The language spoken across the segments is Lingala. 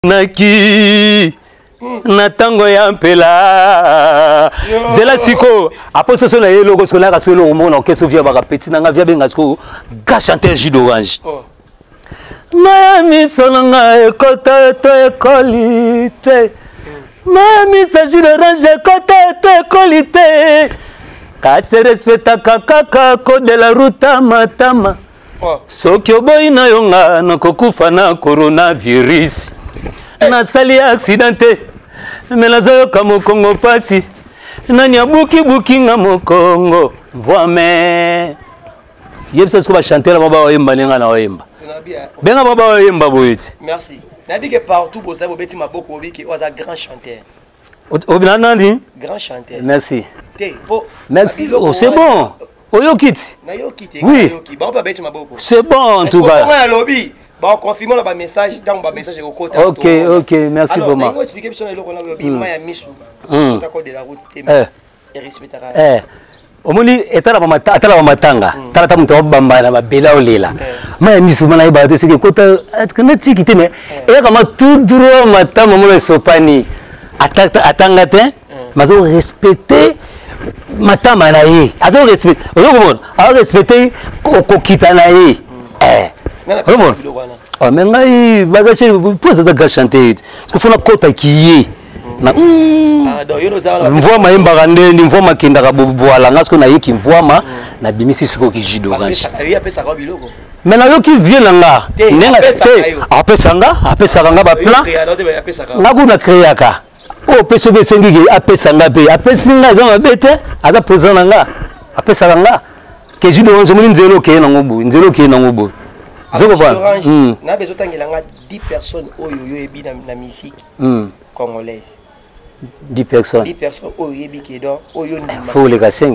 Naki Natango ya mpela Zela siko Après ce na yelo ko sona ka solo o mona ke sofia ba petit na nga via benga siko ga chanter jus d'orange Mami sonanga ekota to ekolite Mami sa jus d'orange ekota to ekolite Ka se respecta kaka ko de la ruta matama Soki oboyi na yonga nakokufa na coronavirus Nasali accidenté Melazo kamo Kongo pasi Nanya buki nga mokongo Voime Yebsa sko ba chanter la baba oyemba ninga na oyemba Benga baba oyemba boyiti Merci Nabi que partout pour ça vous beti maboko obiki oza grand chanteur Obina nandi Grand chanteur Merci Merci Oh c'est bon Oyokiti Oui C'est bon en tout cas Bon, confirmons le message dans le message au côté. Ok, merci vraiment. Alors, expliquer que le omoni etala ba matanga tala ta muto bamba na babela olela ma misu mana iba te sike kota kana tikite me e kama tout droit matama mo sopani atanga te mazo respecter matama na ye azo respecter ozo respecter kokita na ye Ah mais ngai bagache pose za chanter parce que fona kota kiye na mvua maemba kande ni mvua makenda ka boboala ngasko na yeki mvua na bimisi siko ki jus d'orange mais na yoki vient nga nenga apesa nga ba plan ngaku na créaka o peso be sengi apesa nga be apesinga za mabete aza présent nga apesa nga ke jus d'orange mo nzelo ke na ngobu Zoko na besoin tangela 10 personnes oyo yebi na musique congolaise 10 personnes oyo yebi ke do oyo ndima faut les 5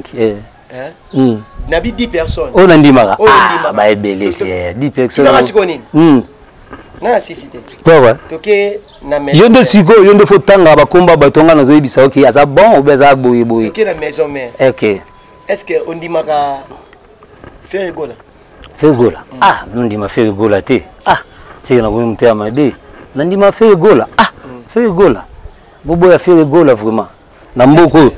na bi 10 personnes o ndimaka ba ebele 10 personnes na sikoni na sisite pourquoi toke na maison yondo siko yondo faut tanga bakomba batonga nazo yebisa OK aza bon ou beza boye toke na maison mère OK est-ce que on ndimaka faire rigola Fegola. Ah, ndima fegola te. Ah, c'est na boye mtea made. Ndima fegola. Ah, fegola. Bobo ya fegola vraiment. Na mboko.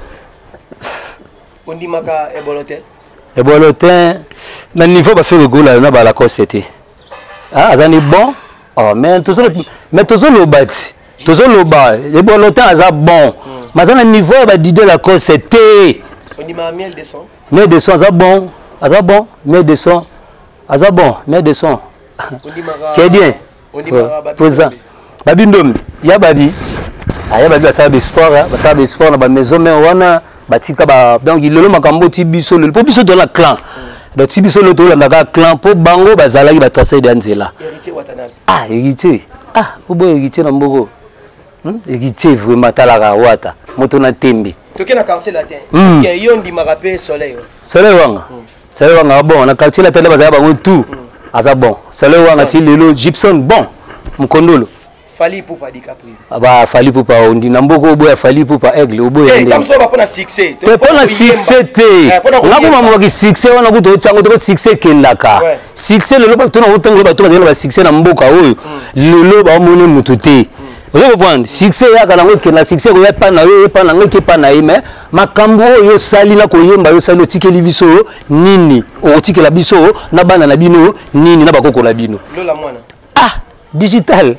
Ondima ka ebolotin. Ebolotin na niveau ba fegola na ba la cosete. Ah, azani bon. Oh, mais toujours le bati. Toujours le bas. Ebolotin aza bon. Mais na niveau ba dide la cosete. Ondima miel de son. Miel de son aza bon. Aza bon, miel de son. Aza bon, mais de son. Qui bien. Présent. Babindom, ya babi. Aya babi ça be sport, ça be sport na ba maison mais wana batika ba donc ilolo makambo tibiso le biso de la clan. Donc tibiso le to la clan po bango bazala ki ba tracer de nzela. Héritier watanabe. Ah, héritier. Ah, po héritier na mboko. Héritier vraiment talaka wata. Moto na tembe. Toke na quartier latin. Parce que yo ndi marape soleil. Soleil wanga. C'est le bon, on a calculé la télé, on a tout. Ah, bon. C'est le Gibson, bon. Mukondolo. Fali pour pas DiCaprio. Ah, bah, fali pour pas, on dit, Namboko, boya, fali pour pas, aigle, au boya. Comme ça, on va prendre un succès. Tu prends un succès, on a comment on succès, on a goûté au succès qui est là. Succès, le lobe, tu as autant de succès dans Mboka, le lobe, on monnaie moutoté. Vous comprenez? Succès ya kana ngoke na succès ko ya pa na yo pa na ngoke pa na ime makambo yo sali na ko yemba yo sali otikeli biso nini otikela biso na bana na bino nini na bakoko la bino lola mwana digital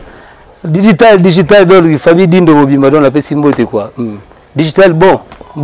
digital dans famille dindo mobimba don la pe simbote quoi digital bon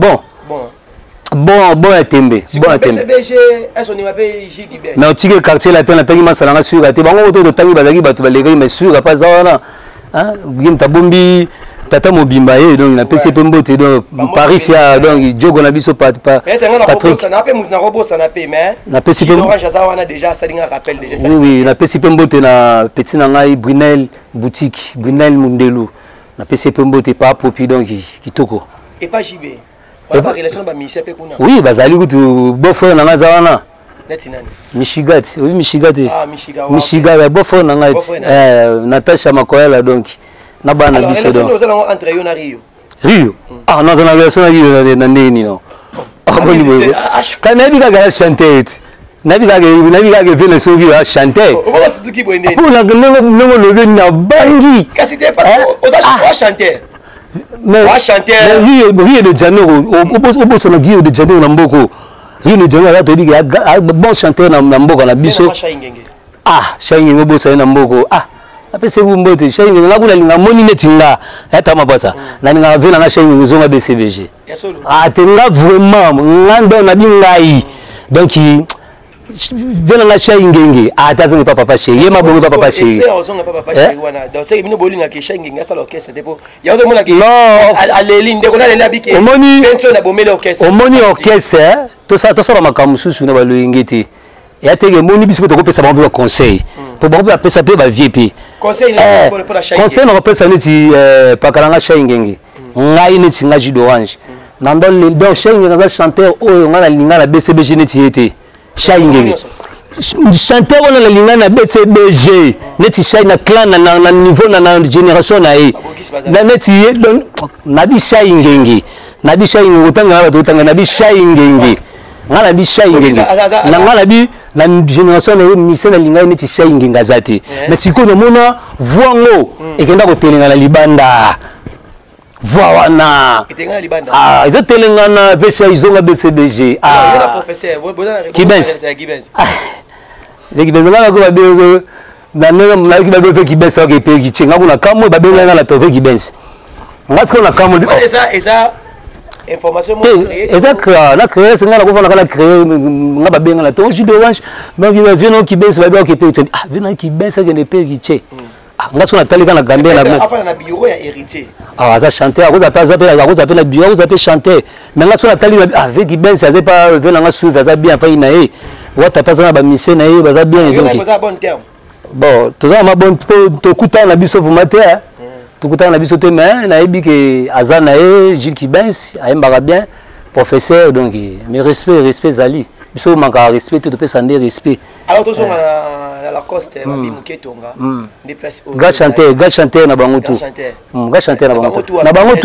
à tembe bon à tembe CBG est-ce on y va payer Jigibé mais otike quartier latin na tangi masala nga sur ate bango to tangi bazaki batu balegri mais sur pas ça wana Gim tabombi tata mobimba ye donc na PCP mbote donc Paris ya donc jogo na biso Patrick na pe na robosa na pe mais na PCP orange ça wana déjà ça linga rappel déjà ça oui na PCP mbote na petit na ngai Brunel boutique Brunel Mundelu na PCP mbote pas popi donc kitoko et pas JB pas relation ba mission pe kuna oui bazali kutu beau frère na ngai za wana Netinani Michigati, oui Michigati. Ah Michigati, beau frère na ngai. Natasha Makoela donc na bana biso donc. Alors, nous allons entre yo na Rio. Rio. Ah non, on a version na Rio na nini non. Ah bon niveau. Quand même il a chanté. nabi ka ke le soki a chanter on va surtout qui boire pour la non lever na bangi kasi te parce que on chanter mais Rio de Janeiro au so na Rio de Janeiro na mboko Rio de Janeiro to bi bon chanteur na mboka na biso shaingi ngobo sa na mboko apese kumbote shaingi ngakula linga moni netinga eta mabasa na ninga vela na shaingi ngizonga BCBG tenga vraiment ngando na bingai donc vela na shaingi atazo pas papa chez yema bongo papa chez c'est ozonga papa chez wana donc c'est bino bolinga ke shaingi ngasa l'orchestre depo ya ndo mona ke aleli ndeko na lela biki omoni penso na bomele orchestre omoni orchestre to sa makamususu na baloyingeti ya tege moni biso to kopesa bango conseil pour bango apesa pe ba VIP conseil pour la shaingi conseil na kopesa neti pakalanga shaingi ngai neti ngaji d'orange nando donc shaingi ngaza chanteur oyo ngana linga na BCBG neti yete shaingi chanteur on la linga na BCBG neti shaingi na clan na niveau na génération na e na neti na bi shaingi utanga ba utanga na bi shaingi ngana bi shaingi na ngana bi la génération na mise na linga neti shaingi ngazati mais siko no mona voango ekenda ko telenga na libanda voix wana etenga libanda ils ont telenga na vesha izonga BCBG le professeur Kibens le Kibens ngana ko babezo na nena na kibabe fe Kibens ko pe kichenga kuna kamwe babenga na to fe Kibens ngati na kamwe eza information exact na créer c'est ngana ko fana kala créer ngaba benga la to jus d'orange donc il va venir Kibens babe ko pe venir Kibens que ne pe kiche ngati na talika na gande na afana na bureau ya héritier ça chanter vous appelle bureau vous appelle chanter mais ngati na talika avec Kibens ça c'est pas venir nga souffle ça bien fa ina e wata pasa na ba mission na e baza bien donc bon tous ma bon to kuta na biso fumateur tukutana na biso te mais na yebi ke azana e Gilles Kibens ayembaka bien professeur donc mais respect zali biso manka respect to pesa ndé respect alors to so na la coste babi muketonga déplace au ga chanter na bango tout ga chanter na bango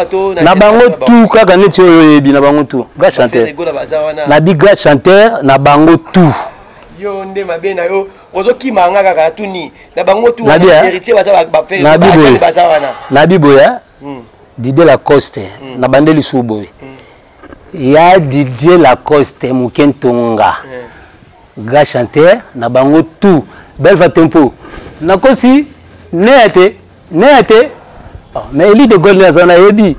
tout kaka neti oyo yebi na bango tout ga chanter na bi ga chanter na bango tout yo nde mabe na yo ozokima nga kaka tuni na bango tu héritier baza ba faire baza wana na biboya Didier Lacoste na bandeli suboy ya Didier Lacoste mukentonga ga chanteur na bango tout belva tempo na kosi nete mais Eli de Gaulle azana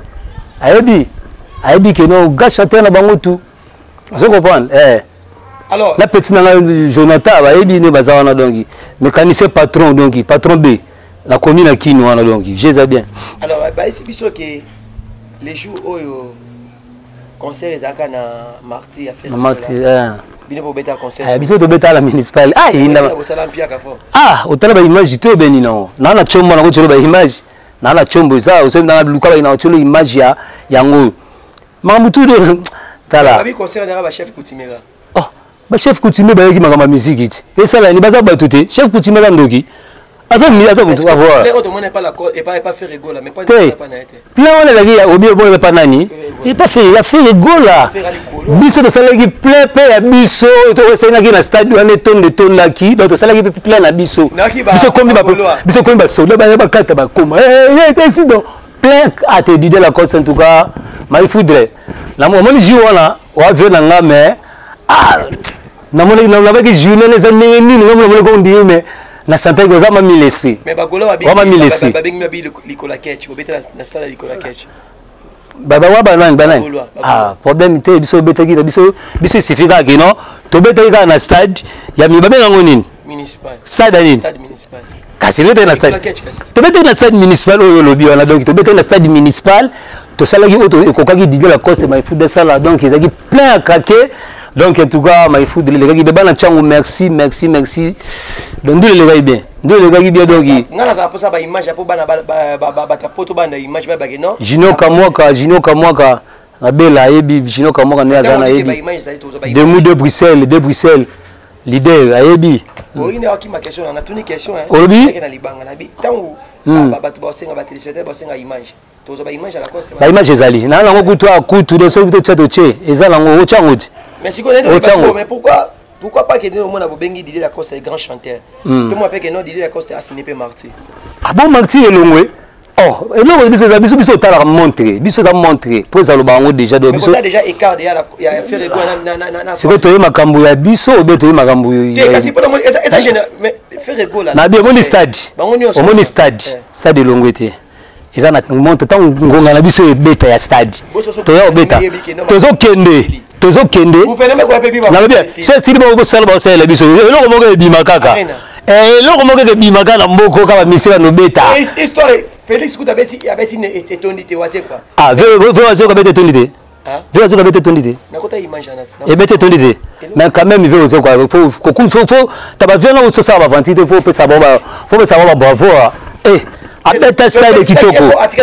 ayebi que no ga chanteur na bango tout vous comprenez alors la petite Jonathan va bien bazawana donc mécanicien patron donc patron B la commune à Kino wana donc j'ai bien alors bah c'est biso que les jours oyo concert ezaka na mardi a fait mardi bino po beta concert biso to beta la municipal otala ba image to beni non na chombo na ko cholo ba image na chombo ça o sema na lukala ina cholo image ya yango mambutu de tala abi concert na ba chef Coutimera ba chef coutumier ba yaki makama musique ti esala ni baza ba tuté chef coutumier ba ndoki aza mutu avoir les autres n'est pas la et pas faire rigole mais pas na été plein on est là obi bon pas nani et pas fait il a fait rigole biso to salaki plein pe ya biso to resena ki na stade on tonne de tonne là qui donc to salaki plein na biso biso kombi ba soda ba kata ba koma eh c'est donc plein à te dire la cause en tout cas mais faudrait la moment ji wana wa venir nga mais namoni na ba ki journée les années ni ngomona ko ndi mais na santé ko za ma mille esprit mais ba golo ba bi ba bi ma bi likola catch bo betela na stade likola catch baba wa banani problème te biso betaki biso sifika ke non to betaki ka na stade ya mi babe ngo nini municipal stade municipal kasi lete na stade to betaki na stade municipal oyo lobi wana donc to betaki na stade municipal to salaki auto ekokaki Didier Lacoste ma foot de sala donc ezaki plein à craquer. Donc en tout cas, ma fout les gars qui bébé na chango merci donc les gars bien donc ngana za posa ba image apo bana ba poto bana image ba non Jino Kamwaka na bela yebi Jino Kamwaka ne azana yebi de Bruxelles leader ayebi oyine wakima question na tuni question olobi na libanga na bi tangu ba to bosenga ba téléspectateur bosenga image tozo ba image la coste ba image ezali na ngo kutu akutu de so kutu chato che ezala ngo ochango. Mais si on est mais pourquoi Pourquoi pas que nous on a Bobengi Didier Lacoste est grand chanteur. Tout le monde que non Didier Lacoste a signé Marty. Ah bon Marty est longwe. Oh, et non biso tala montrer, biso ta montrer. Pour ça le bango déjà de biso. On a déjà écart il y a faire ego na. C'est que toi makambo ya biso obeto makambo ya. Kasi pour moi ça gêne mais faire ego là. Na bien mon stade. Mon stade. Stade longwe te. Ils en a monté tant ngonga na biso e beta ya stade. Toya obeta. Tozo kende. Gouvernement ko pepi ba. Na bien. C'est si bo sala ba sala biso. Eloko moko e bima kaka. Eloko moko e bima kaka mboko kaba misila no beta. Histoire Félix Kouta beti était tonité wase quoi. Ah, veut beti tonité. Hein? Veut beti tonité. Na kota image na. Et beti tonité. Mais quand même il veut oser quoi. Faut taba viens là où ça va vendre, faut pas savoir bravo. Eh Abeta stade kitoko.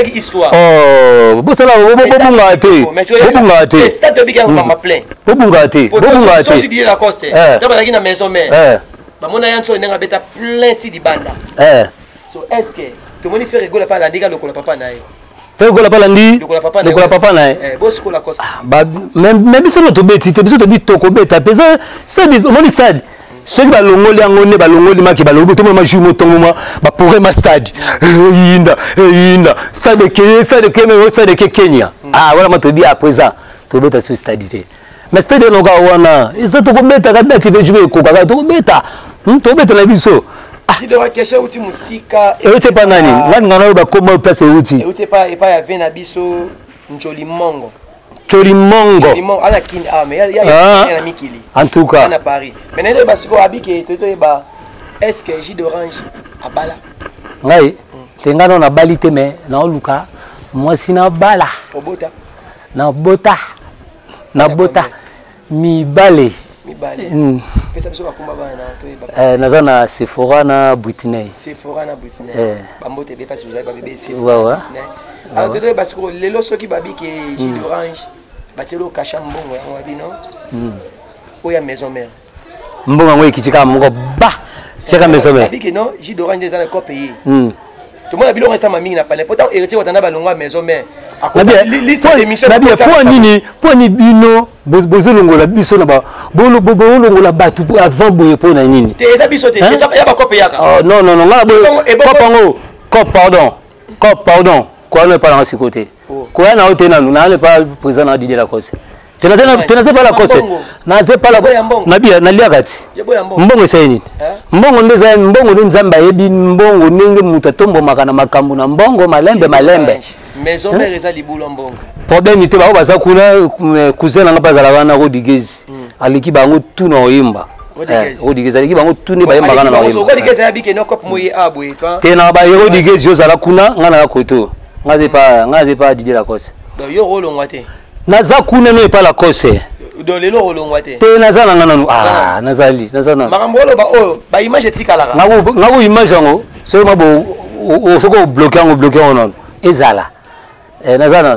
Oh, bo sala bobunga te. Stade de biga mama plein. Bobunga te. So si Didier Lacoste. Taba na maison mère. Ba mona yanso nenga beta plein ti di banda. So est-ce que tout le monde fait rigoler pas la diga le papa nae. Fait rigoler pas la ndi. Le papa nae. Bo siko Lacoste. Ba même biso to beti te biso to bit to ko beta pesa ça dit mon stade. Ceux qui balongoli angone balongoli maki balobi to ma jumo tongo ma ba pourrait ma stade. Inda stade ke Kenya. Ah voilà ma to bi à présent to beta sur stade. Mais stade no ga wana isa to ko beta ka dati be jouer ko ka to beta. To beta la biso. Il doit cacher outil musika. Et tu pas nani. Ngani ngana ba comment place outil. Et tu pas ya vena biso Njoli Mongo. Njoli Mongo. Ala kin mais il y a mikili. En tout cas. À Paris. Mais nende ba siko abike to ba est-ce que jus d'orange à bala. Ngai. Tengano na balite mais na luka. Moi sina bala. Obota. Na bota. Na bota. Mi bale. Pesa biso bakumba bana to ba. Nazana Sephora na Britney. Sephora na Britney. Bambote be parce que vous ba bébé Sephora. Ouais ouais. Alors que parce que lelo soki babi ke jus d'orange, batelo kasha mbongo ya wabi non? Oya maison mère. Mbongo ngwe kitika moko ba. Cheka maison mère. Babi ke non, jus d'orange des ana ko payer. Tout le monde a bilongo ça mamie na pas pourtant héritier watana balonga maison mère. Pour ni bino bozolongo la biso na ba bolongo la batu avant boye pour na nini te eza biso te eza ya ba copie yaka oh non ngala boye pardon quoi ne pas dans ce côté quoi na hôtel na ne pas président na Didier Lacoste tu n'as pas la cause na c'est pas la na bien na liakati mbongo c'est nini mbongo ndeza mbongo nzamba yebi mbongo ninge mutatombo makana makambu na mbongo malembe maison mère eza libula mbongo problème ite ba baza kuna cousin nga bazala bana Rodigezi aliki bango tuna oyimba Rodigezi aliki bango tuni ba yimba kana na oyimba Rodigezi ya bike no kop moye abwe toi tena ba Rodigezi yo zala kuna nga na koto ngaze pa Didier Lacoste do yo rolo ngwate naza kuna no pa Lacoste do lelo rolo ngwate te naza na ngana nazali makambolo ba o ba image etikala ngabo image ngo so mabo osoko bloquer non ezala nazana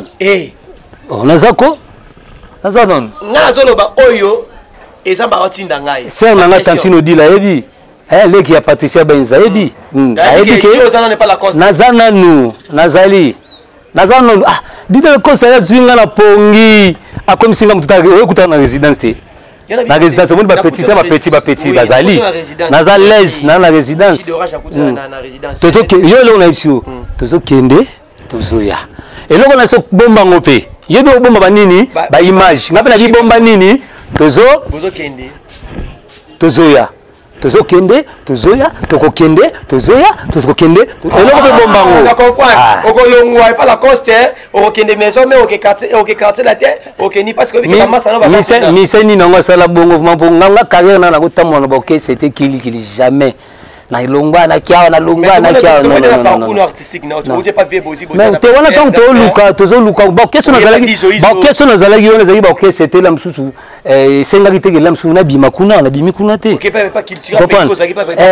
nazako nazanon nazoloba oyo ezamba otinda ngai c'est nanga tantino dila yebi leki ya Patricia Benza yebi yebi ke nazana nu nazali nazano Didier Lacoste ya zwinga na pongi akomisinga mutata okuta na résidence te na résidence on ba petit bazali naza les na résidence tozo ke yo le na issue tozo kende tozoya eloko na so bomba ngope yebi bomba banini ba image ngape na bomba nini kende tozoya kende tozoya tokokende tozoya tokokende eloko pe bomba ngo na comprendre okolongwa pa Lacoste okende maison mais quartier la terre okeni parce que bika massa na ba miseni nango sala bongo nganga carrière na kotamona na boke c'était kili jamais na ilongwa na kiao na longwa na kiao non artistique na tu pas vie aussi mais te wana tant to luka tozo luka ba question na zalaki on ezali ba ok c'était la msusu senga kiteke la msusu na bima kuna na bimi kuna te ok pas culture pas cause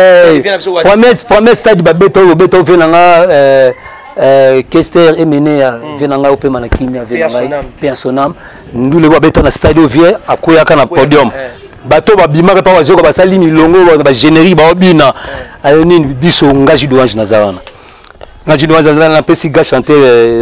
pas premier stade ba beto venanga Kester emene ya venanga opema na kimia venanga personam ndule ba beto na stade vie akoyaka na podium bato babimaka pa wazoka basali milongo ba générique ba obina ayoni biso ngaji douange nazawana ngaji douange na pesi ga chanter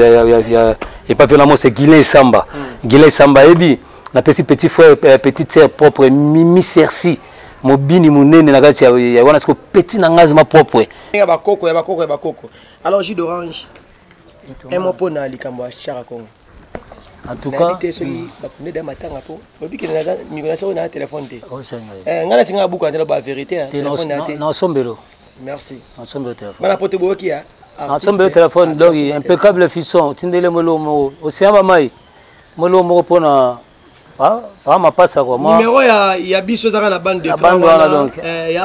et pas vraiment c'est Guilin Samba ebi na pesi petit frère petite sœur propre Mimi Cerci mobini munene na kati ya wana siko petit na ngazi ma propre ya bakoko alors jus d'orange un mot pour na likambo chara Congo en tout cas soki bakunde da matanga po obiki na mikona so na téléphone te ngana singa buku antela ba vérité téléphone na te na sombelo merci na sombelo téléphone bana pote boki ya na sombelo téléphone donc impeccable fisson tindele molomo osiamba mai molomo pona ah ma passa quoi moi numéro ya biso zaka na bande de voilà donc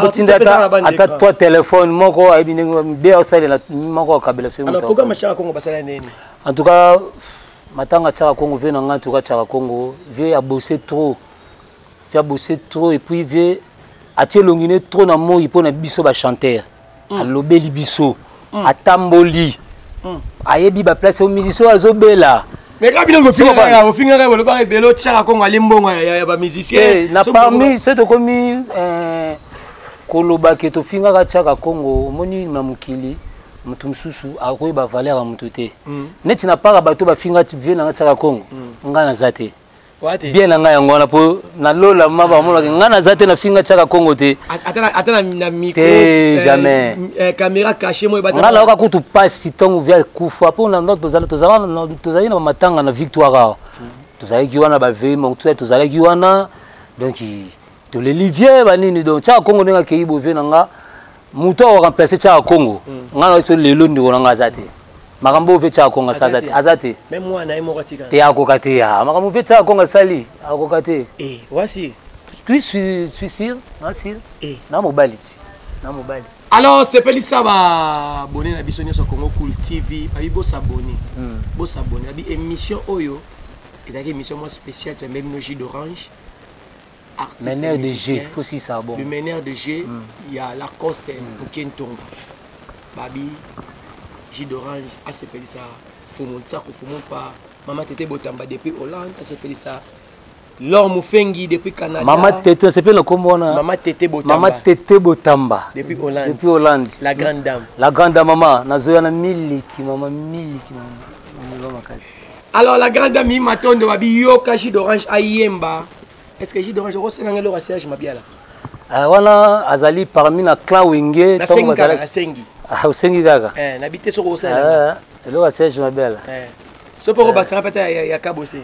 ata toi téléphone moko ayibine bien osale moko kabela so alors pourquoi machara Congo basala neni en tout cas matanga chara Congo vient en tout cas chara Congo vient à bosser trop et puis vient à tielongine trop na moi pour na biso ba chanteur à lobeli biso à tamboli ayebi ba place au musicien azobela mais quand bien au finira le ba belo chara Congo ali mbongo ya ba musicien na parmi c'est comme koloba ke to finga chara Congo moni na mukili mutu mususu akoyeba valeur ya mutu te neti na para bato bafinga vie na chaka Congo nga na zate bien na nga yango wana po na lola maba mona nga na zate na finga chaka Congo te atana na micro jamais caméra cachée moi nga la ka kutu passe tongo via kufa po na notre tozali na matanga na victoire tozali ki wana ba veille mon tout tozali ki wana donc to le livier banini donc chaka Congo nga keibo vie na nga muto wa remplacer chaka Congo ngana so lelo ndiko na ngazate makambo ve chaka Congo sazate azate même moi na imo katika te akokate ya makambo ve chaka Congo sali akokate voici tu suis sûr na mobali alors c'est pelisa ba abonné na biso nyoso Congo Cool TV abi bo s'abonner abi émission oyo ezaki émission moi spéciale to même no jus d'orange meneur de jeu, faut si ça bon. Le meneur de jeu, il y a la Coste pour Kentonga. Babi, jus d'orange, ça s'appelle ça. Fumon ça, fumon pas. Maman Tété Botamba depuis Hollande, ça s'appelle ça. L'homme Fengi depuis Canada. Maman Tété, ça s'appelle comment on a? Maman Tété Botamba. Maman Tété Botamba. Depuis Hollande. Depuis Hollande. La grande dame. La grande dame, maman. Nazoya na miliki, maman. Alors la grande dame, maton de Babi, yo jus d'orange ayemba. Est-ce que jus d'orange rose na ngelo Serge Mabiala wana azali parmi na clan wenge tongo azali sengi sengi kaka na bité soko osala elo Serge Mabiala so poko basanga pata ya kabose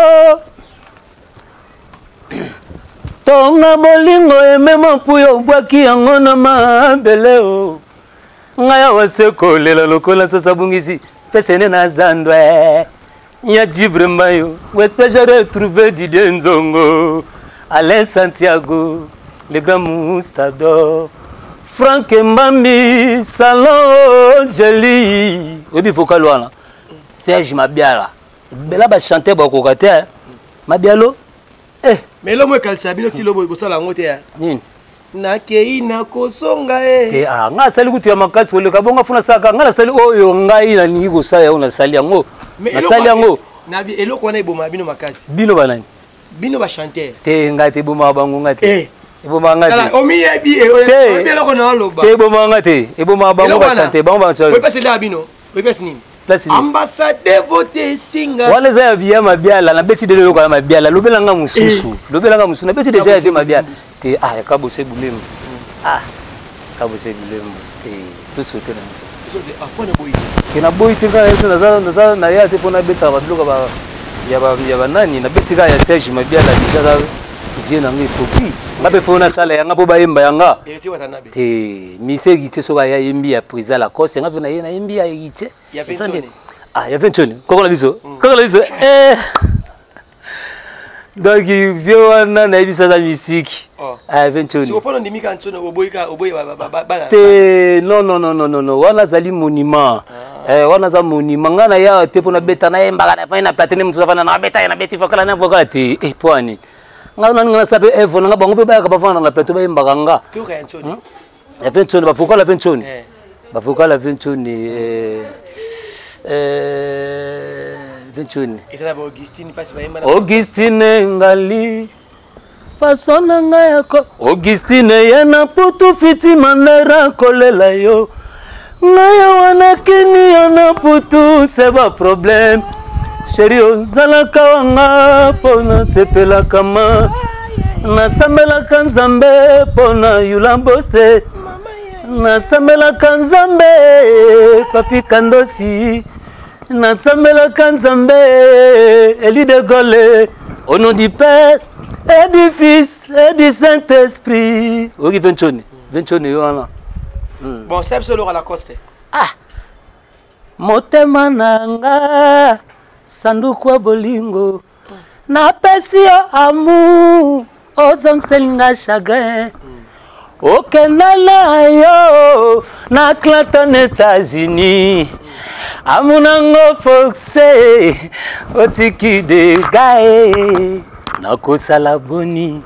tonga bolingo emema puyo bwaki yango na mabele o ngaya waseko lela lokola sasa bungisi pesene na zandwe Nya Djibril Mbayo, où est-ce que j'ai retrouvé Didier Nzongo, Alain Santiago, le grand Moustador, Franck Mbambi, Salon Joli, Obi Fokalwana, Serge Mabiala, Bela ba chanter ba kokate, Mabialo, mais l'homme est calcabino ti lobo bosala ngote ya. Nini? Na kei na kosonga te nga sali kutu ya makasi ole kabonga funa saka nga sali oyo ngai na ningi ko saya ona sali yango na sali yango na bi eloko na iboma bino makasi bino banani bino ba chanter te nga te boma bango nga te iboma nga te omi yebi e eloko na loba te boma nga te iboma bango ba chanter bango ba chanter we pese la bino we pese nini ambassadeur voté singa wale za ya mabiala na beti de loko na mabiala lobela nga mususu na beti deja ya mabiala te kabose bulemu kabose bulemu te tout sauter na apone boyi kina boyi tinga na na ya te pona beta ba bloka ba ya banani na beti ga ya Serge Mabiala deja za vient na ngipopi ngabe fona sala yanga po ba yemba yanga te misegi te soka ya yembi ya prisa la cause ngabe na yembi ya yiche ya ventoni ya ventoni koko la biso donc vieux na ibisa za misiki ventoni si opona ndimika ntsono oboyika bana te non wana zali monument wana za monument ngana ya te pona beta na yemba na na platine mtu savana na beta na beti fokala na fokala te poani ngana sabe evo nga bango pe ba ka bafana na plateau ba yemba nga to ka ntsono ya ventoni ba fokala ventoni ba fokala ventoni ventoni isana ba Augustine pasi ba yemba Augustine ngali fasona nga yako Augustine yana putu fiti manera kolela yo ngaya wana kini yana putu seba problème chérie ozalaka wanga pona sepela kama nasambelaka nzambe pona yula mbose nasambelaka nzambe papi kandosi nasambelaka nzambe Eli de Gaulle au nom du Père et du Fils et du Saint-Esprit. Oui, Venchoni yo wana. Bon, c'est absolument à la coste. Ah. Motema nanga sanduku wa bolingo na pesi yo amour ozongselinga chagrin okenala yo na Clinton États-Unis amunango foxe otiki de gae na kosala boni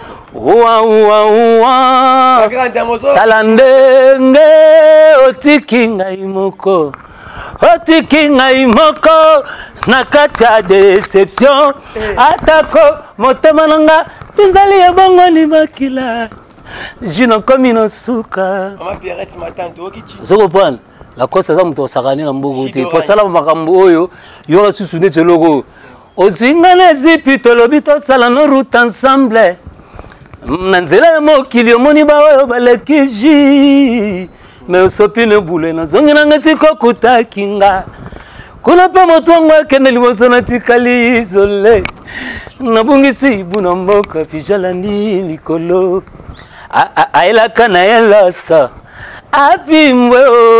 Ouah talande otiki ngai moko otiki ngai moko na kati ya déception atako motema nanga pinzali ya bongo ni makila jino komi no suka soko pwana la kosa za muto sakani na mbogo te po sala makambo oyo yo susu ne toloko ozingana zipi tolobi to sala no route ensemble nanzela ya mokili omoni ba oyo balekiji me osopi ne bule na zongi na ngati kokuta kinga kuna pa moto wangu akende liboso na tikali izole nabungisi ibu na mboka pijala ni likolo aelaka na elasa apimwe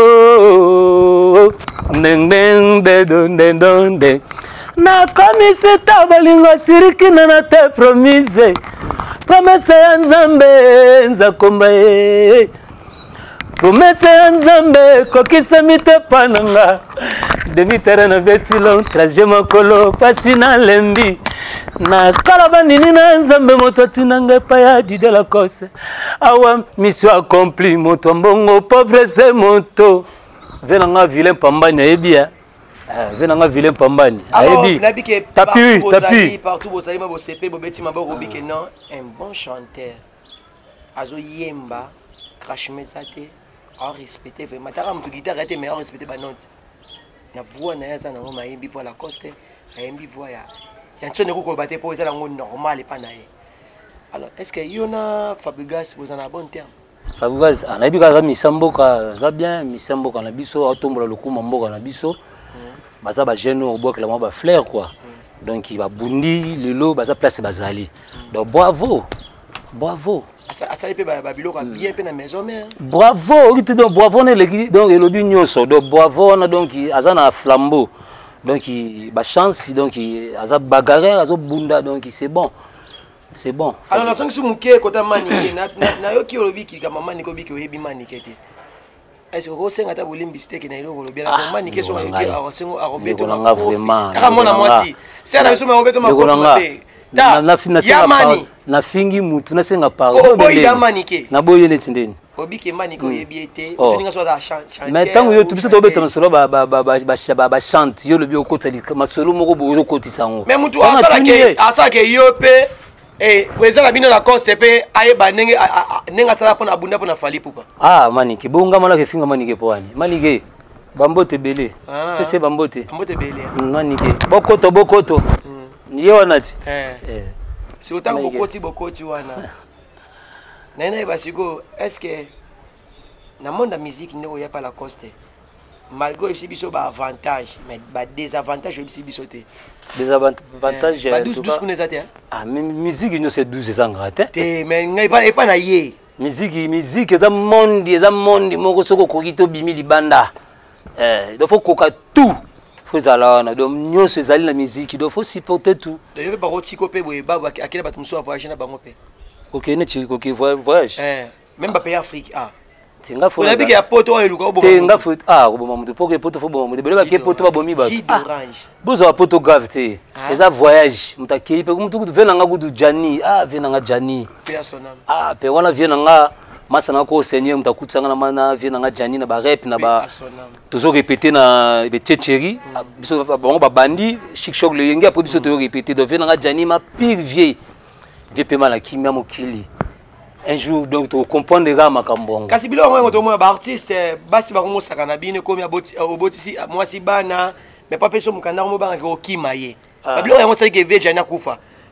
ndeng na komise ta balingo sirikina na te promise promese ya nzambe nzakomba promese ya nzambe kokisami te pananga demi-terrain na betilon trajet makolo pasi na lembi na kala banini na nzambe moto atinanga epai ya Dide Lacoste awa mission accompli moto mbongo pauvre se moto venanga vilain pambani ayebi venanga vilain pambani ayebi tapi partout vous allez vous CP bobeti maboko bike non un bon chanteur azo yemba crash mesate a respecter vraiment tara mutu guitare était meilleur respecter ba note na voix na yaza na ngoma yembi voix Lacoste ayembi voix ya ntone ko baté po ezala ngo normal pa na ye. Alors est-ce que yona Fabregas vous en a bon terme Fabregas anayebi ka misamboka za bien misamboka na biso atombola lokuma mboka na biso baza ba jeune au bois clairement ba flair quoi donc il va bundi lelo baza place bazali donc bravo ça peut ba biloko bien pe na maison mais bravo donc bravo ne le donc elobi nyoso donc bravo na donc azana flambeau donc ba chance donc aza bagarre azo bunda donc c'est bon alors na songi sumuke kota manike na yoki olobi ki kama manike obi ki oyebi manike te est-ce que vous savez que vous avez dit que vous avez dit que vous avez dit que vous avez dit que vous avez dit que vous avez eh, président Labino Lacoste pe ayeba nenga sala pona abunda pona fali pupa. Ah manike bonga mala ke finga manike poani. Manike bambote belé. Pese bambote. Bambote belé. Manike bokoto. Niye wanati. Si autant bokoti wana. Nena basiko est-ce que na monde de musique ne oya pas Lacoste. Malgré exhibition ba avantage mais ba désavantage exhibition te. Désavantage ba 12 connaissate hein. Ah mais musique nous c'est 12 sans gratin. Te mais ngai pas na ye. Musique eza monde moko soko kokito bimi libanda. Il faut koka tout. Faut zala donc nyonso ezali na musique donc faut supporter tout. D'ailleurs ba rotiko pe boye ba akela bato muso voyager na bango pe. OK ne OK voyage. Même ba pays Afrique Tenga faut. On a vu qu'il y a poto et luka obo. Tenga faut obo mamuto pour que poto faut bon. Debele ba ke poto ba bomi ba. Bozo poto grave te. Eza voyage. Mutakei pe mutu vena nga gudu Jani. Vena nga Jani. Pe wana vena nga masana ko seigneur mutakutsanga na mana vena nga Jani na ba rap na ba. Toujours répéter na be tchéri. Biso ba bandi chic choc le yengi après biso to répéter de vena nga Jani ma pire vieille. Vie pe mala kimia mokili. Un jour donc tu comprends les gars makambongo kasi bilo ngo to mo ba artiste basi ba ko mosaka na bine ko mi obotisi moi si bana mais pas peso mukanda mo banga ko kimaye ba bilo ngo sali ke veja na kufa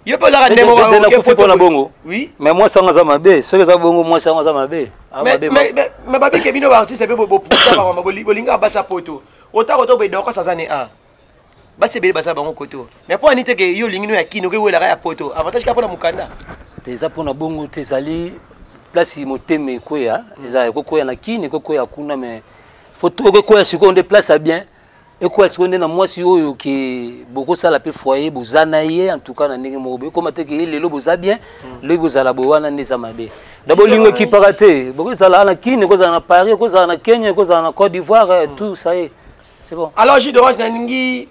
Yo peux la rendre moi na kufi pour na bongo. Oui. Mais moi ça ngazama be, ce que ça bongo moi ça ngazama be. Mais babi ke bino artiste be pour ça ba bolinga basa poto. Ota be doko ça zane a. Basi be basa bango koto. Mais pour anite ke yo lingino ya kino ke wela ya poto. Avantage ka pour na mukanda. Teza pour na bongo tezali place moteme koya, eza koya na kini koya kuna mais faut koya seconde place bien. Et quoi est-ce qu'on est dans moi si oyo qui beaucoup ça la peut foyer bozanaye en tout cas na ndenge mobe comme te que lelo boza bien le bozala bowana neza mabe d'abord lingo qui paraté beaucoup ça là na kini ko za na Paris ko za na Kenya ko za na Côte d'Ivoire tout ça y est c'est bon. Alors j'ai d'orange na ningi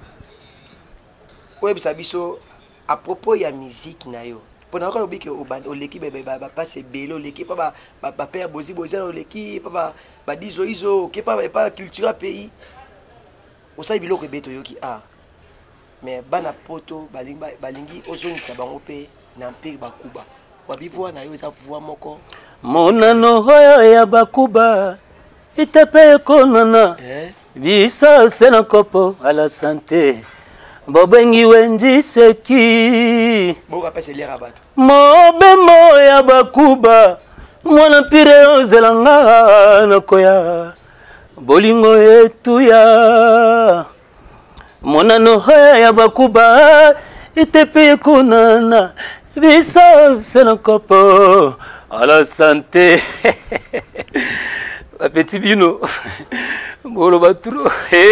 web sabiso à propos ya musique na yo pendant que obiki o leki ba passe belo leki pa ba père bozi o leki pa ba dizo izo ke pa culture pays. Osa biloko beto yoki a mais bana poto balingi ozongisa bango pe na mpe bakuba wabivwa na yo eza vwa moko monano hoyo ya bakuba itepe konana bisa sena kopo à la santé bobengi wenji seki boka pese lera bato mobemo ya bakuba mwana pire ozelanga nakoya bolingo yetu ya monano ya bakuba itepe kunana bisa sena kopo à la santé petit bino bolo baturo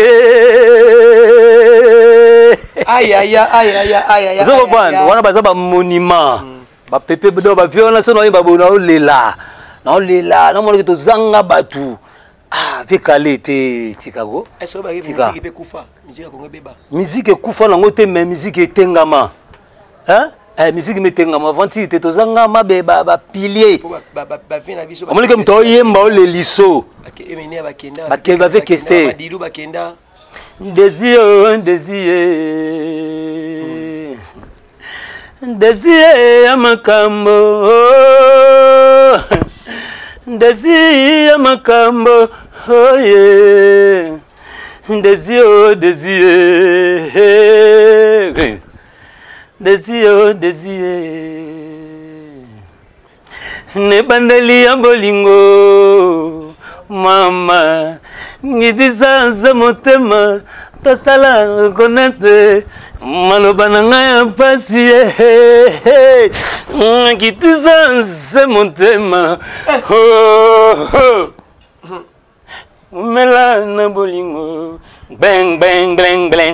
aïe aïe aïe aïe aïe zo ban wana baza ba monument ba pepe do ba violence no ba bona olela na mona to zanga batu ah vekale te tikago est-ce que ba musique pe kufa musique ko ngobeba musique kufa nango te mais musique etengama hein musique metengama vanti te to zanga mabe ba pilier ba vina biso ba molike mto yemba ole liso emene ba kenda ba ke ba vekeste ba dilu ba kenda désir ya makambo désir ya makambo oh yeah désir ne bandeli ya bolingo mama ngidisa za motema tosala connaître maloba na ngai ya pasi ngidisa za motema mela na bolingo bang bang bang bang.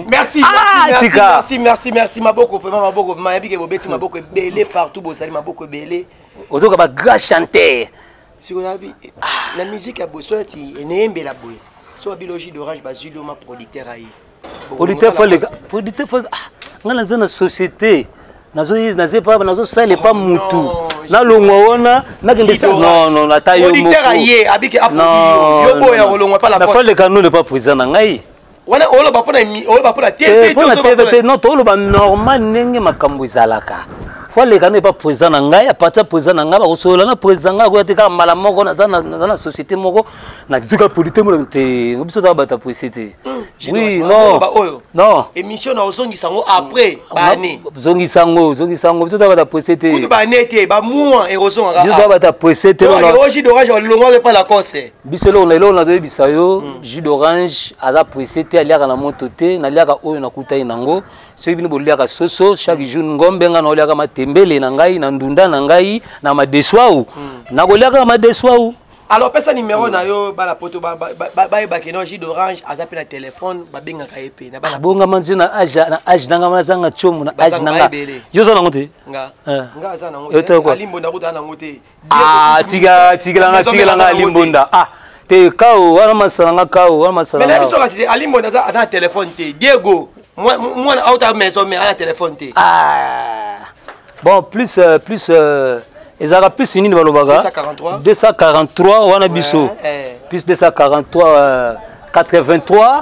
Merci maboko vraiment maboko mayabike bobeti maboko belé partout bosali maboko belé ozoka ba grand chanteur si on a vu la musique a besoin ti enembe la boye so biologie d'orange bazilo ma producteur ayi producteur faut ngala zana société nazo pas nazo sale pas mutu na longo ona na kendesa non ata yo moko producteur ayi abike apodi yo boya rolongwa pas la porte na faut le canon ne pas présent na ngai wana olo ba pona TV to non to lo ba normal ndenge makambo izalaka faut le canon pas présent na ngai apata présent na ngai ba kosola na présent nga ko tika mala moko na zana société moko na kizuka polité mo te biso ta bata société oui non émission na ozongi sango après bane zongi sango biso ta bata société kutu bane te ba mois eroson nga biso ta bata société non jus d'orange longo pas la course biso lo na to bisayo jus d'orange aza société aliaka na moto te na liaka oyo na kutai nango soki bino boliaka soso chaque jour ngombe nga na oliaka matembele na ngai na ndunda na ngai na madeswau na koliaka madeswau. Alors pesa numéro na yo bala poto ba keno jus d'orange aza pe na téléphone ba benga ka epe na bala bonga manzi na age nanga mazanga chomu na age nanga yo za nango te nga za nango alimbonda kuta nango te tigilanga alimbonda te kao wana masalanga kao wana masalanga mais biso kasi alimbonda za ata téléphone te Diego moi auta maison mais à téléphone te bon plus ezaka plus nini balobaga 243 wana biso plus 243 83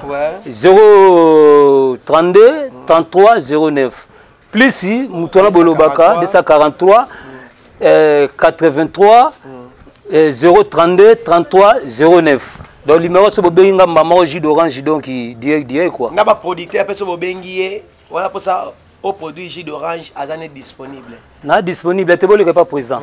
032 33 09 plus mutona bolobaka 243 83 032 33 09 donc numéro so bobengi nga mama jus d'orange donc direct quoi na ba producteur pe so bobengi ye wala pour ça au produit jus d'orange azane disponible. Na disponible te bolika pas président.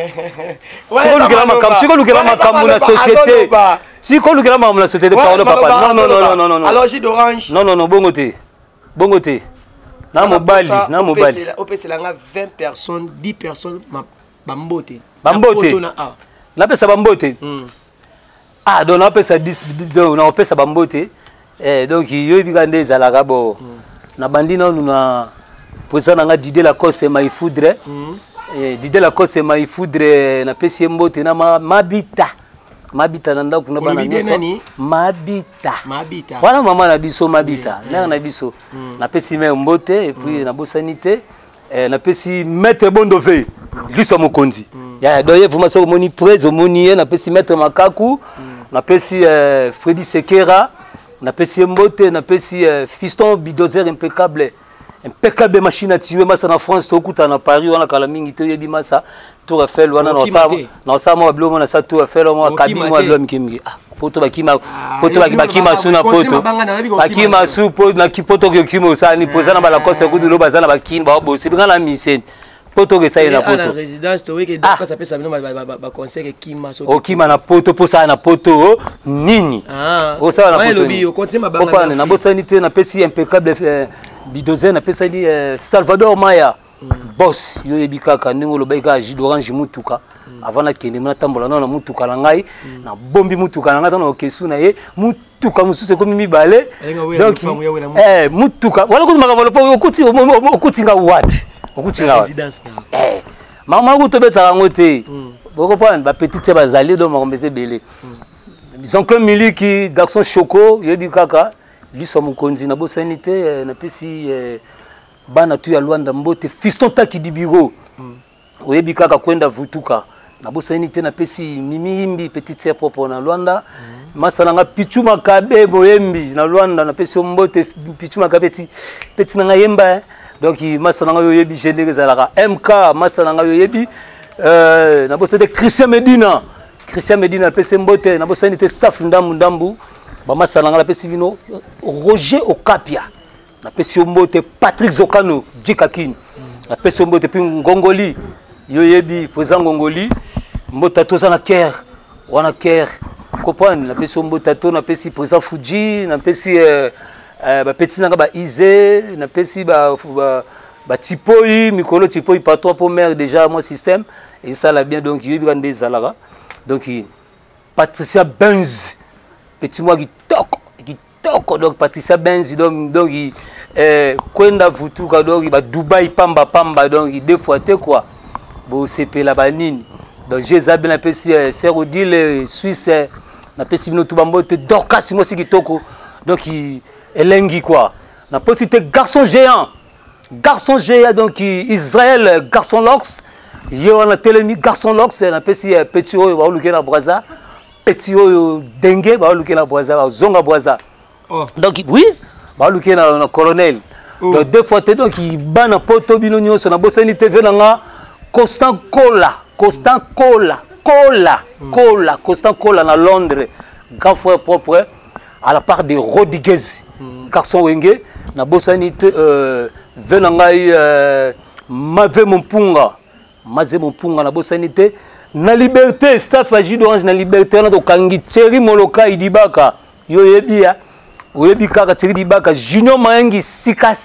Tu ko lukela makambu na société. Si ko lukela makambu na société pardon papa. Non. Alors jus d'orange. Non bongo te. Bongo te. Na mobali. Au PC là 20 personnes, 10 personnes bambote. Bambote. Na pesa bambote. Ah donc na pesa 10 na pesa bambote. Donc yo bigande ezalaka bo. Na bandina na président nanga Didier Lacoste Maïfoudre. Didier Lacoste Maïfoudre na pesi mbote na mabita nanda kuna bana nyoso mabita wana mama na biso mabita na biso na pesi me mbote et puis na bosanité na pesi maître Bondové liso mokonzi ya doye vraiment so moni presse moni na pesi maître Makaku na pesi Freddy Sekera na pesi mbote na pesi fiston bidozer impeccable machine à tuer massa en France to kuta na Paris wana kala mingi to yebi massa Tour Eiffel wana na sa mo blo na sa Tour Eiffel mo kabi mo blo mikimi poto bakima suna poto bakima su poto na kipoto ke kimo sa ni posana bala kosa kudu lo bazana bakini ba bo sibinga na mission poto ke sai na poto résidence to weke donc ça peut ça ba conseil ke kima so okima na poto posa na poto nini o sa na poto o continue mabanga na bosanité na pesi impeccable bidozen na pesa di Salvador Maya boss yo ebikaka ndingo lo baika jus d'orange mutuka avant na kende na tambola na mutuka na ngai na bombi mutuka na ngata na okesu na ye mutuka mususu komi mibale donc mutuka wala kutumaka balo okuti nga wapi okuti nga wapi mama ko tobeta ngote boko pa ba petite bazali do makombese belé ils que miliki garçon choco yo ebikaka liso mokonzi na bosanité na pesi bana tu ya Luanda mbote fiston taki di bureau oyebi kaka kwenda vutuka na bosanité na pesi mimimbi petite sœur propre na Luanda masalanga pichu makabe boyembi na Luanda na pesi mbote pichu makabe petit na yemba donc masalanga yoyebi gene zalaka MK masalanga yoyebi na bosanité Christian Medina na pesi mbote na bosanité staff ndambu Bama salanga la pesi bino Roger Okapia na pesi mbote Patrick Zokano Jikakin na pesi mbote puis Ngongoli yoyebi président Ngongoli mbota toza na Caire wana Caire comprendre na pesi mbota to na pesi président Fuji na pesi ba petit nanga ba Ize na pesi ba Tipoi Mikolo Tipoi patron pour maire déjà mon système et ça l'a bien donc yoyebi kan des zalaga donc Patricia Benz petit moi qui toque donc Patricia Benz donc kwenda vutuka donc ba Dubaï pamba donc deux fois te quoi bo CP la banine donc j'ai bien pesi Serodil Suisse na pesi bino tubambote Dorcas moi si kitoko donc elengi quoi na possibilité garçon géant donc Israël garçon Lox yo on a télémi garçon Lox na pesi petit oyo ba luke na Braza petit oyo dengue ba luke na Braza ba zonga Braza donc oui ba luke na colonel donc deux fois donc bana poto bino nyonso na bosani TV nanga Constant Cola na Londres grand frère propre à la part de Rodriguez garçon wenge na bosani venanga Maze Mpunga na bosanité na liberté staff à jus d'orange na liberté na to kangi Thierry Moloka idibaka yo yebia oyebi kaka Thierry Dibaka Junior Mayangi sika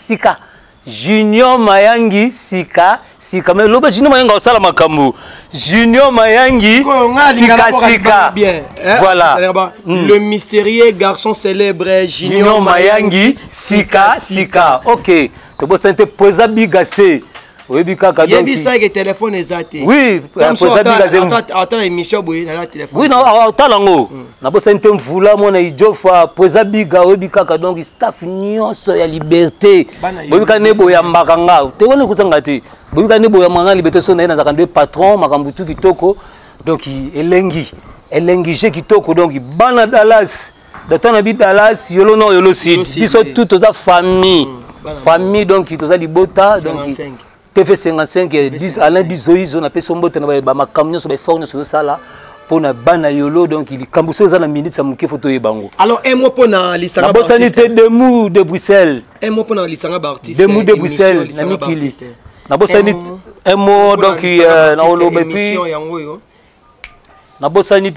mais loba Junior Mayangi osala makambu Junior Mayangi sika voilà le mystérieux garçon célèbre Junior Mayangi sika OK to bosanité poza bigase oui, il y a des téléphones exacts. Oui, attends l'émission, oui, téléphone. Oui, non, attends, na bossa ntem vula mona ijofa poza biga obikaka donc staff nyonso ya liberté. Bobika nebo ya mbakanga. Te wona kusanga te. Bobika nebo ya manga liberté so na ina zakande patron makambutu kitoko donc elengi je kitoko donc bana Dallas. Dans na bi Dallas yolo no yolo sud. Biso tout oza famille donc toza libota donc TV 55 Alain Bizoïs on appelle son botte na ba makamnyo so ba forno so sala pour na bana yolo donc il kambuso za na minute sa muke photo yebango. Alors un mot pour na lisanga ba artiste. Na de mou de Bruxelles. Un mot pour na lisanga ba artiste. De mou de Bruxelles na mikili. Na bosani un mot donc na olobe puis. Na bosani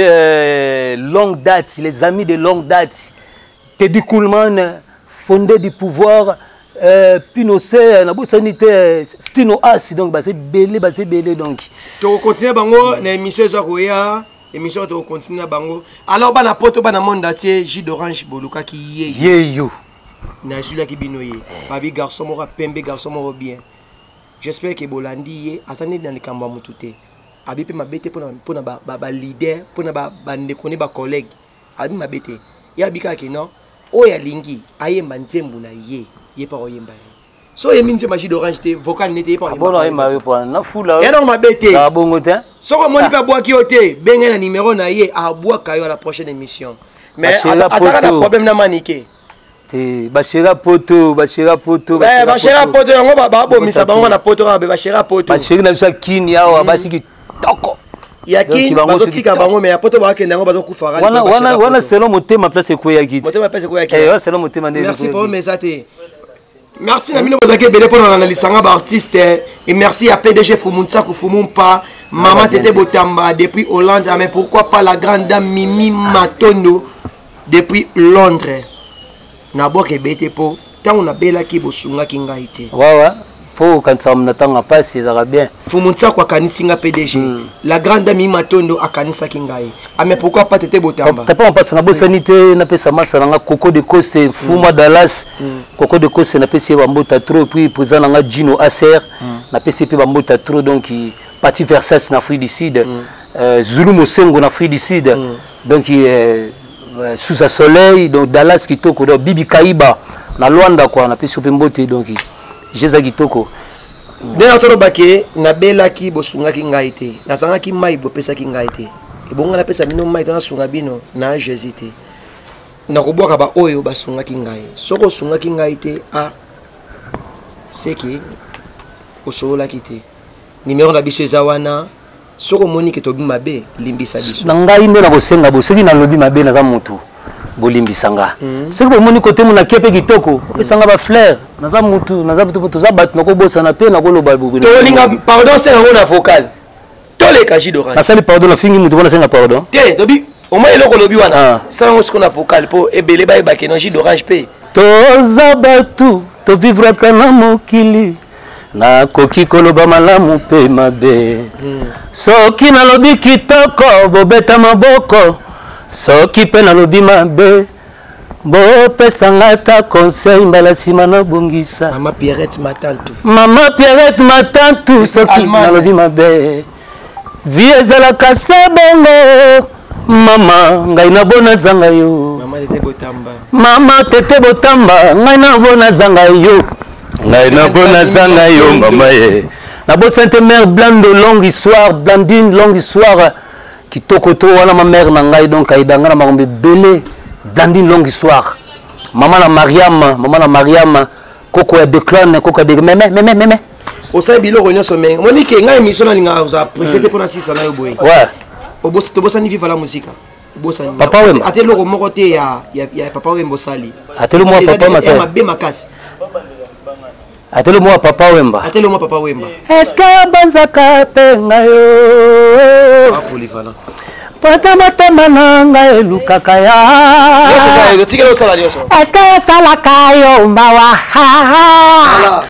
pété longue date, les amis de longue date. Teddy Coolman fondé du pouvoir Pinochet na bosanité Stino As donc bah c'est belé donc to continuer bango na émission za koya émission to continuer bango alors bana poto bana monde atier jus d'orange boluka ki yeyo na jula ki binoye babi garçon moko pembe garçon moko bien j'espère que bolandi ye asani dans le kamba mutute abi pe mabete pona ba leader pona ba ndekoni ba collègue abi mabete ya bika ki non oya lingi ayemba nzembu na ye pas oyemba so yeminze magie d'orange te vocal n'était pas bon oyemba yo pa na fula ya no mabete ça bongo te so ko moni pa bois ki ote benga na numéro na ye a bois kayo à la prochaine émission mais azaka na problème na manike te bashira poto bashira poto yango ba bomisa bango na poto ba bashira poto bashira na bisa kini yawa basi ki toko ya ki bazotika bango mais ya poto ba kenda ngo bazokufa wana selon motema place ko ya kiti motema place ko ya kiti selon motema ndé merci pour mes até. Merci Namino Bozake Bele pour l'analyse artiste et merci à PDG Foumounsa Koufoumoumpa, Maman Tete Botamba depuis Hollande, mais pourquoi pas la grande dame Mimi Matondo depuis Londres. Nabo ke bete po tant on a bela ki bosunga ki ngaite. Ouais faut quand ça me n'attend pas si ça va bien. Foumounsa kwa kanisinga PDG. La grande dame Mimi Matondo a kanisa ki ngai. Mais pourquoi pas Tete Botamba. T'as pas passé na bosanité na pesa masala Coco de Coste Fuma Dallas. Coco de Coste na pesa bambota trop puis président nga Gino Acer na pesa pe bambota trop donc parti Versace na Afrique du Sud. Zulu Mosengo na Afrique du Sud. Donc sous sa soleil donc Dallas kitoko donc Bibi Kaiba na Luanda quoi na pesa pe mbote donc Jeza kitoko. Dena tolo bake na bela ki bosunga ki ngaite. Na sanga ki mai bo pesa ki ngaite. E bonga na pesa bino mai tona sunga bino na jesite. Na koboka ba oyo basunga ki ngai. Soko sunga ki ngaite a seki osola kite. Numéro na biso ezawana soko moni ke tobi mabe limbisa biso. Na ngai nde na kosenga bo soki na lobi mabe na za mutu. Bolimbisanga soki bomoni kote mona kepe kitoko pesanga ba fleur naza mutu naza butu za bat nako bosa na pe na koloba bubu to linga pardon c'est on a vocal to les kaji d'orange na sali pardon na fingi mutu bona senga pardon te tobi au moins eloko lobi wana ça on ce qu'on a vocal po ebele ba ebake na jus d'orange pe to za batu to vivre kana mokili na koki koloba malamu pe mabe soki na lobi kitoko bobeta maboko soki pe na lobi mabe bo pesanga ta conseil mbala sima na bongisa Mama Pierrette Matantu soki na lobi mabe vie ezalaka se bongo mama ngai na bona zanga yo Mama Tete Botamba ngai na bona zanga yo mama ye na bo Sainte Mère Blando longue histoire Blandine longue histoire kitoko to wana ma mère na ngai donc aidanga na makombe belé Blandine longue histoire maman na Mariam koko ya Declan koko de meme o sa bilo ronyo someng monique ngai émission na linga za précédé pour na 6 na yo boy ouais o boss to bossa ni viva la musique bossa ni papa wemba atelo ko moko te ya papa wemba sali atelo mo papa ma ma be makasi atelo mo papa wemba est-ce que banzaka penga yo polyvalent pata matama nanga elukaka ya est-ce que salaka yo mbawa